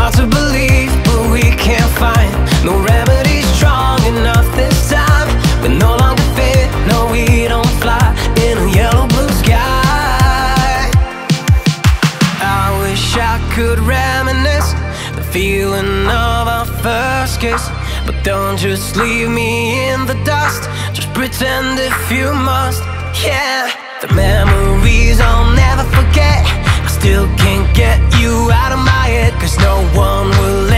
hard to believe, but we can't find no remedy strong enough this time. We're no longer fit, no we don't fly in a yellow blue sky. I wish I could reminisce the feeling of our first kiss, but don't just leave me in the dust. Just pretend if you must, yeah. The memories I'll never forget, I still can't get you out of my head, 'cause no one will